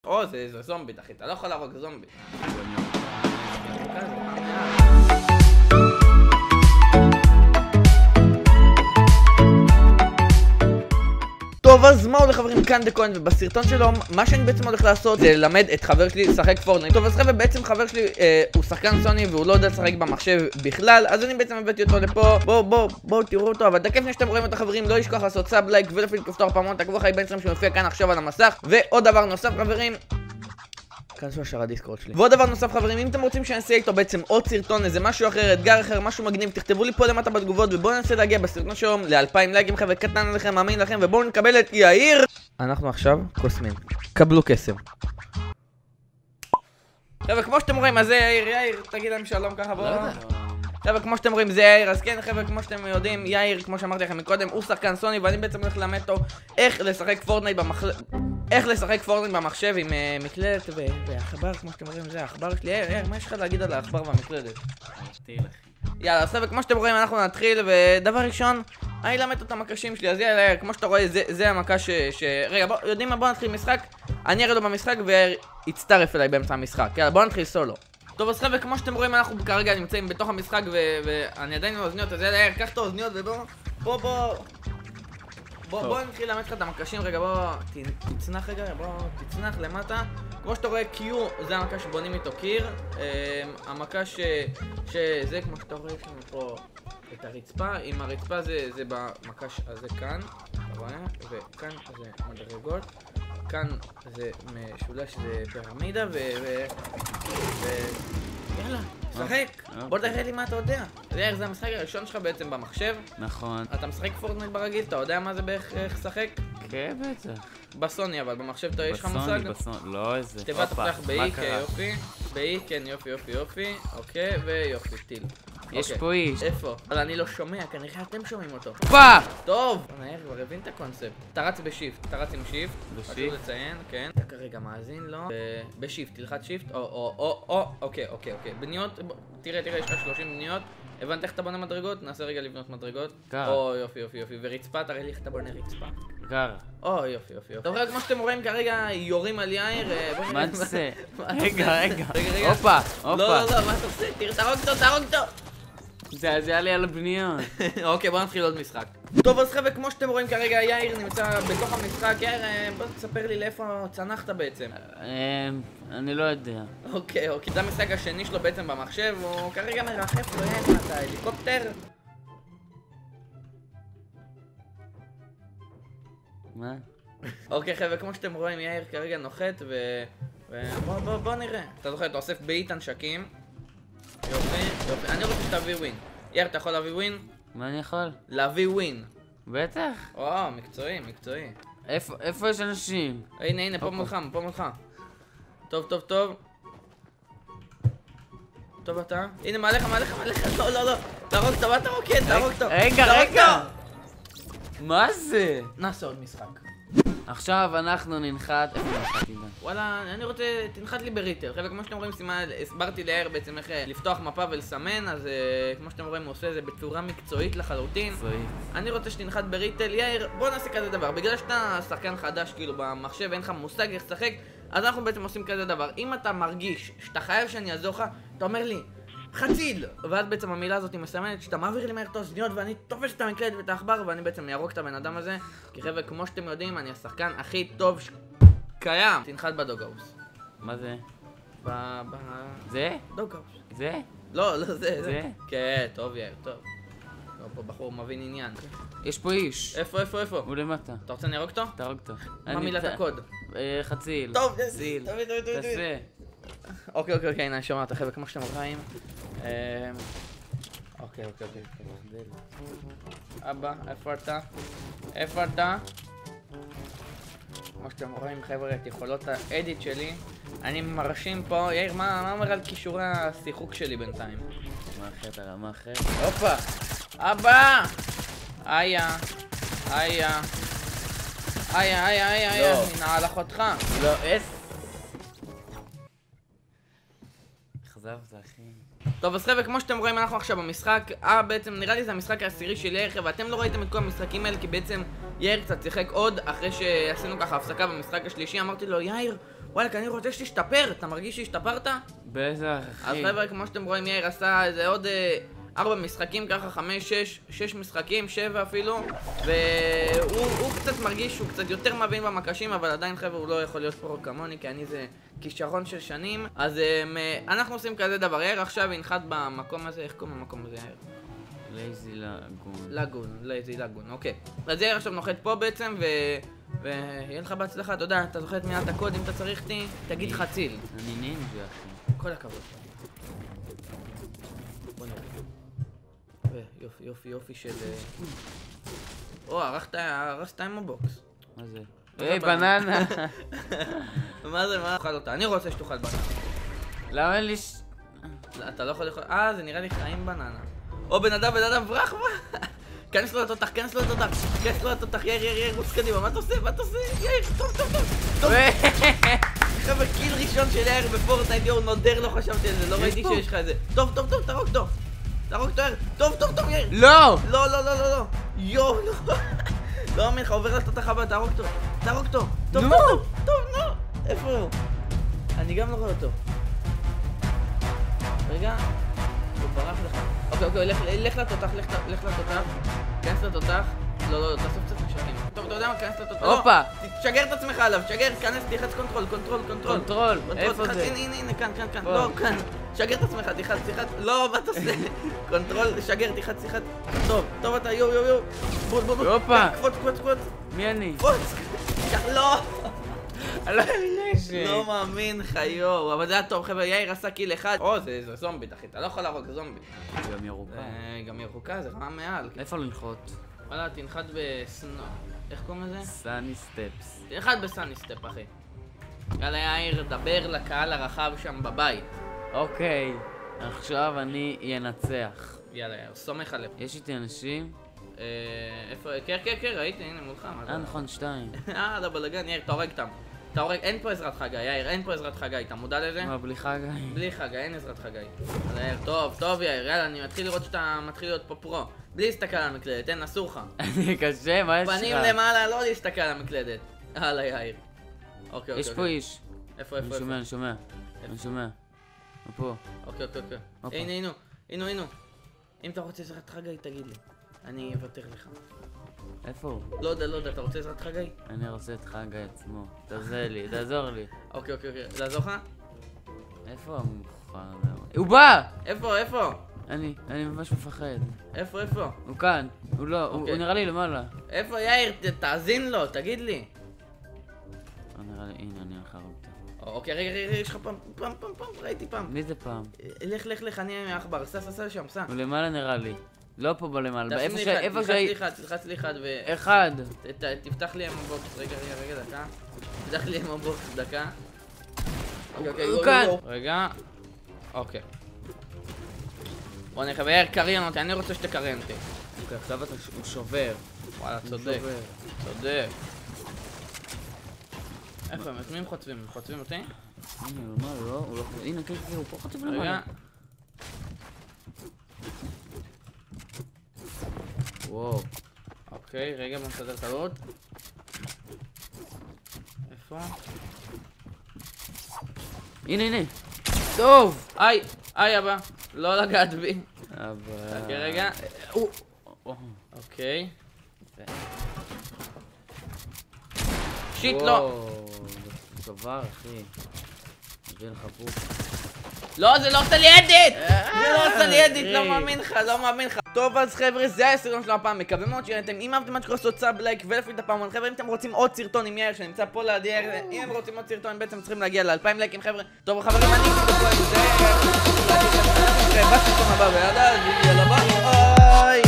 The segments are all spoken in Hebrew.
או, זה זומבי, אחי, אתה לא יכול להרוג זומבי. טוב, אז מה הולך חברים, כאן דקוין, ובסרטון שלו מה שאני בעצם הולך לעשות זה ללמד את חבר שלי לשחק פורטנייט. טוב, אז חבר'ה, בעצם חבר שלי הוא שחקן סוני והוא לא יודע לשחק במחשב בכלל, אז אני בעצם הבאתי אותו לפה. בואו תראו אותו, אבל דקה לפני שאתם רואים את החברים, לא לשכוח לעשות סאב לייק ולהפעיל כפתור פעמון, תעקבו אחרי באינסטגרם שמופיע כאן עכשיו על המסך. ועוד דבר נוסף חברים, כנסו ישר הדיסקורד שלי. ועוד דבר נוסף חברים, אם אתם רוצים שנעשה איתו בעצם עוד סרטון, איזה משהו אחר, אתגר אחר, משהו מגניב, תכתבו לי פה למטה בתגובות, ובואו ננסה להגיע בסרטון שלום ל2000 לייקים חבר'ה, קטן עליכם, מאמין לכם, ובואו נקבל את יאיר. אנחנו עכשיו קוסמים, קבלו קסם. חבר'ה, כמו שאתם רואים, אז זה יאיר, תגיד להם שלום ככה בואו. חבר'ה, כמו שאתם רואים זה יאיר, אז כן חבר'ה, כמו שאתם יודעים, יאיר, כמו שאמרתי לכם מקודם, הוא שחקן סוני, ואני בעצם הולך ללמד אותו איך לשחק פורטנייט במחשב עם מקלדת והעכבר, כמו שאתם רואים, זה העכבר שלי. יאיר, מה יש לך להגיד על העכבר והמקלדת? יאללה, אז חבר'ה, כמו שאתם רואים, אנחנו נתחיל, ודבר ראשון, אני אלמד את המקשים שלי, אז יאללה, כמו שאתה רואה, זה המקש רגע, יודעים מה, בואו נתחיל משחק, אני אראה לו במשחק ויאיר יצטרף אליי באמצע המשחק. יאללה, בואו נתחיל סולו. טוב, אז חבר'ה, כמו שאתם רואים, אנחנו כרגע נמצאים בתוך המשחק ואני עדיין עם האוזניות, אז יאללה, קח את האוזניות בוא נתחיל ללמד לך את המקשים. רגע, בוא תצנח רגע, תצנח למטה. כמו שאתה רואה, Q זה המקש שבונים איתו קיר. המקש שזה, כמו שאתה רואה, יש לנו פה את הרצפה. עם הרצפה זה במקש הזה כאן, אתה רואה? וכאן זה מדרגות. כאן זה משולש, זה פירמידה יאללה, שחק! בוא תראה לי מה אתה יודע. יאיר, זה המשחק הראשון שלך בעצם במחשב. נכון. אתה משחק פורטנייט ברגיל, אתה יודע מה זה בערך איך לשחק? כן, בטח. בסוני, אבל במחשב אתה יש לך מושג? בסוני, לא איזה. תיבת תפתח באי, יופי. באי, כן, יופי. אוקיי, ויופי, טיל. יש פה איש. איפה? אבל אני לא שומע, כנראה אתם שומעים אותו. פה! טוב! יאיר כבר הבין את הקונספט. אתה רץ בשיפט, אתה רץ עם שיפט. חשוב לציין, כן. אתה כרגע מאזין לו. בשיפט, תלחץ שיפט. אוקיי. בניות, תראה, יש לך 30 בניות. הבנת איך אתה בונה מדרגות? נעשה רגע לבנות מדרגות. גר. יופי. ורצפה, תראה לי איך אתה בונה רצפה. גר. יופי. טוב, כמו שאתם רואים כרגע יורים על יאיר. מה תעשה? רגע. הופה. לא, מה אתה עושה? תראה, תהרוג אותו. זה היה לי על הבניות. אוקיי, בוא נתחיל עוד משחק. טוב, אז חבר'ה, כמו שאתם רואים כרגע, יאיר נמצא בתוך המשחק. יאיר, בוא תספר לי לאיפה צנחת בעצם. אני לא יודע. אוקיי, זה המשחק השני שלו בעצם במחשב, הוא כרגע מרחף לו, מה אתה, הליקופטר? מה? אוקיי חבר'ה, כמו שאתם רואים, יאיר כרגע נוחת בוא נראה. אתה זוכר, אתה אוסף באית הנשקים. יופי. אני רוצה שתביא ווין. יאיר, אתה יכול להביא ווין? מה אני יכול? להביא ווין. בטח. מקצועי. איפה יש אנשים? הנה, פה מולך. טוב. טוב אתה. הנה, מעליך. לא. תהרוג אותו, מה אתה רוקד? תהרוג אותו. רגע. מה זה? נעשה עוד משחק. עכשיו אנחנו ננחת. איפה נחת עידן? וואלה, אני רוצה, תנחת לי בריטל. חבר'ה, כמו שאתם רואים, הסברתי ליאיר בעצם איך לפתוח מפה ולסמן, אז כמו שאתם רואים, הוא עושה את זה בצורה מקצועית לחלוטין. אני רוצה שתנחת בריטל. יאיר, בוא נעשה כזה דבר. בגלל שאתה שחקן חדש, כאילו במחשב אין לך מושג איך לשחק, אז אנחנו בעצם עושים כזה דבר. אם אתה מרגיש שאתה חייב שאני אעזור לך, אתה אומר לי חציל! ואז בעצם המילה הזאת מסמנת שאתה מעביר לי מהר את האוזניות ואני תופש את המקלדת ואת העכבר ואני בעצם ארוג את הבן אדם הזה. כי חבר'ה, כמו שאתם יודעים, אני השחקן הכי טוב שקיים. תנחת בדוגהאוס. מה זה? זה? דוגהאוס. זה? לא, זה. כן, טוב יאיר, טוב. לא, פה בחור מבין עניין. יש פה איש. איפה? הוא למטה. אתה רוצה אני ארוג אותו? תהרוג אותו. מה מילת הקוד? חציל. טוב, סיל. תעשה. אוקיי, הנה, אני שומע אותך, חבר'ה, כמו שאתם רואים. אוקיי. אבא, איפה אתה? כמו שאתם רואים, חבר'ה, את יכולות האדיט שלי. אני מרשים פה. יאיר, מה אומר על כישורי השיחוק שלי בינתיים? מה אחרת? הופה! אבא! איה! נעל אחותך. לא, אכזבת, אחי. טוב, אז חבר'ה, כמו שאתם רואים, אנחנו עכשיו במשחק. בעצם נראה לי זה המשחק העשירי של יאיר, ואתם לא ראיתם את כל המשחקים האלה, כי בעצם יאיר קצת שיחק עוד, אחרי שעשינו ככה הפסקה במשחק השלישי. אמרתי לו, יאיר, וואלק, אני רוצה שתשתפר, אתה מרגיש שהשתפרת? בטח, אז אחי. חבר'ה, כמו שאתם רואים, יאיר עשה איזה עוד 4 משחקים, ככה 5, 6 משחקים, 7 אפילו, והוא קצת מרגיש שהוא קצת יותר מבין במקשים, אבל עדיין חבר'ה הוא לא יכול להיות פרו כמוני, כי אני זה כישרון של שנים. אז אנחנו עושים כזה דבר, יאיר עכשיו ינחת במקום הזה, איך קוראים למקום הזה יאיר? לייזי לגון. לייזי לגון, אוקיי. אז יאיר עכשיו נוחת פה בעצם, ויהיה לך בהצלחה, אתה יודע, אתה זוכר את מילת הקוד, אם אתה צריך אותי, תגיד חציל. אני נינג'ה, אחי. כל הכבוד. בוא נראה. יופי של... הרסת עם הבוקס. מה זה? היי, בננה! מה זה, מה? תאכל אותה, אני רוצה שתאכל בננה. למה אין לי אתה לא יכול לאכול... זה נראה לי חיים בננה. או בן אדם, ברח מה? כנס לו לתותח, יאיר, רוץ קדימה, מה אתה עושה? יאיר, טוב. חבר'ה, קיל ראשון של יאיר בפורטנייט, יואו, נודר, לא חשבתי על זה, לא ראיתי שיש לך את זה. טוב, תרוג אותו. טוב, יאיר. לא! לא. יואו, לא. לא מאמין לך, עובר לתותח הבא, תרוג אותו. טוב, נו. איפה הוא? אני גם לא רואה אותו. רגע. הוא ברח לך. אוקיי, לך לתותח. כנס לתותח. לא, תאסוף קצת משחקים. טוב, אתה יודע מה? כנס לתותח. הופה! תשגר את עצמך עליו, כנס, תלחץ קונטרול. איפה זה? הנה, כאן. לא, כאן. שגר את עצמך, תלחץ. לא, מה אתה עושה? קונטרול, שגר, תלחץ. טוב, אתה, יו. בול. הופה! קפוץ. מי אני? קפוץ. לא. לא, לא מאמין לך, יואו, אבל זה היה טוב, חבר'ה, יאיר עשה קיל אחד. זה זומבי, אחי, אתה לא יכול להרוג זומבי. גם ירוקה, זה רמה מעל. איפה לנחות? וואלה, תנחת בסנו... איך קוראים לזה? סאני סטפס. תנחת בסאני סטפ, אחי. יאללה, יאיר, דבר לקהל הרחב שם בבית. אוקיי, עכשיו אני אנצח. יאללה, יאיר, סומך עליו. יש איתי אנשים? איפה? כן, ראיתי, הנה, מולך. נכון, 2. לא בלגן, יאיר, תהורג אותם. אין פה עזרת חגי, יאיר, אין פה עזרת חגי, אתה מודע לזה? מה, בלי חגי? בלי חגי, אין עזרת חגי. יאיר, טוב יאיר, יאללה, אני מתחיל לראות שאתה מתחיל להיות פה פרו. בלי להסתכל על המקלדת, אין, אסור לך. אני קשה, מה יש לך? פנים למעלה, לא להסתכל על המקלדת. הלאה, יאיר. אוקיי. יש פה איש. איפה? אני שומע. פה. אוקיי. הנה. אם אתה רוצה עזרת חגי, תגיד לי. אני אוותר לך. איפה הוא? לא יודע, אתה רוצה עזרת חגי? אני רוצה את חגי עצמו. תעזור לי. אוקיי. לעזור לך? איפה המוכן? הוא בא! איפה? אני ממש מפחד. איפה? הוא כאן. הוא נראה לי למעלה. איפה יאיר? תאזין לו, תגיד לי. נראה לי, הנה, אני הולך להרוג אותו. אוקיי, רגע, יש לך פעם, ראיתי פעם. מי זה פעם? לך, אני עם העכבר, סע לשם, סע. הוא למעלה נראה לי. לא פה בלמעלה, איפה תלחץ לי אחד אחד. תפתח לי עם הבוקס, רגע, דקה. תפתח לי עם הבוקס, דקה. הוא כאן. רגע. אוקיי. בוא נחבר, קריין אותי, אני רוצה שתקריין אותי. אוקיי, עכשיו הוא שובר. וואלה, צודק. איפה הם? את מי הם חוצבים? חוצבים אותי? הנה, הוא לא... הנה, כן, הוא פה חוצב למעלה. רגע. וואו. אוקיי, רגע, בוא נסדר את הלוד. איפה? הנה. טוב! היי, אבא. לא לגעת בי. אבא... אוקיי, רגע. אוקיי. שיט, לא. דבר, אחי. מביא לך פה. לא, זה לא עושה לי אדיט! לא מאמין לך. טוב, אז חבר'ה, זה היה הסרטון שלנו הפעם, מקווה מאוד שראיתם. אם אהבתם מה שקורה, לעשות סאב, לייק ולהפעיל את הפעמון. חבר'ה, אם אתם רוצים עוד סרטון עם יאיר שנמצא פה ליד יאיר, אם הם רוצים עוד סרטון, בעצם צריכים להגיע ל2,000 לייקים, חבר'ה. טוב, חברים, אני בסרטון הבא, ויאללה, ביי.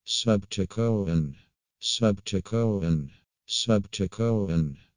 Subticoin. Subticoin. Subticoin.